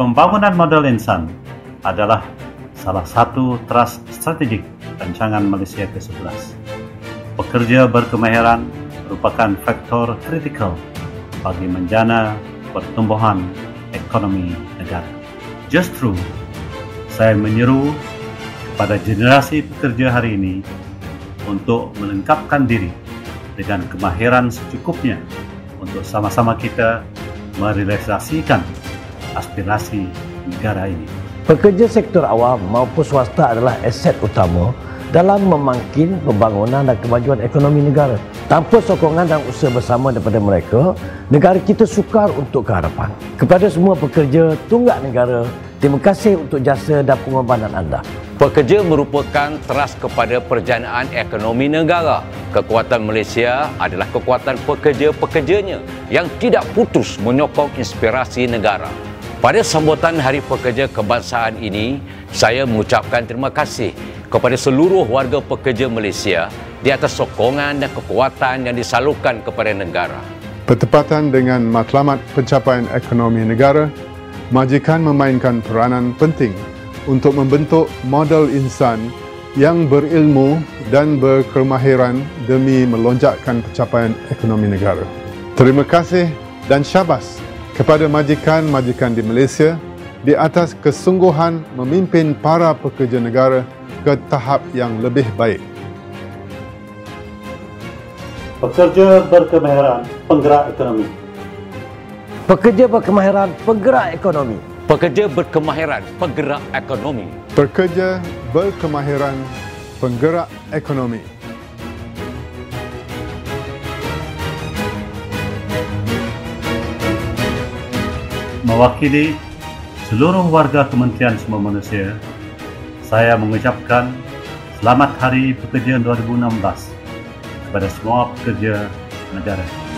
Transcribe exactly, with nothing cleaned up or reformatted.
Pembangunan modal insan adalah salah satu teras strategik rancangan Malaysia ke sebelas. Pekerja berkemahiran merupakan faktor kritikal bagi menjana pertumbuhan ekonomi negara. Justru, saya menyeru kepada generasi pekerja hari ini untuk melengkapkan diri dengan kemahiran secukupnya untuk sama-sama kita merealisasikan aspirasi negara ini. Pekerja sektor awam maupun swasta adalah aset utama dalam memangkin pembangunan dan kemajuan ekonomi negara. Tanpa sokongan dan usaha bersama daripada mereka, negara kita sukar untuk ke hadapan. Kepada semua pekerja tunggak negara, terima kasih untuk jasa dan pengorbanan anda. Pekerja merupakan teras kepada perjanaan ekonomi negara. Kekuatan Malaysia adalah kekuatan pekerja-pekerjanya yang tidak putus menyokong inspirasi negara. Pada sambutan Hari Pekerja Kebangsaan ini, saya mengucapkan terima kasih kepada seluruh warga pekerja Malaysia di atas sokongan dan kekuatan yang disalurkan kepada negara. Bertepatan dengan matlamat pencapaian ekonomi negara, majikan memainkan peranan penting untuk membentuk model insan yang berilmu dan berkemahiran demi melonjakkan pencapaian ekonomi negara. Terima kasih dan syabas kepada majikan-majikan di Malaysia di atas kesungguhan memimpin para pekerja negara ke tahap yang lebih baik. Pekerja berkemahiran penggerak ekonomi. Pekerja berkemahiran penggerak ekonomi. Pekerja berkemahiran penggerak ekonomi. Pekerja berkemahiran penggerak ekonomi. Mewakili seluruh warga Kementerian Sumber Manusia, saya mengucapkan Selamat Hari Pekerja dua ribu enam belas kepada semua pekerja negara.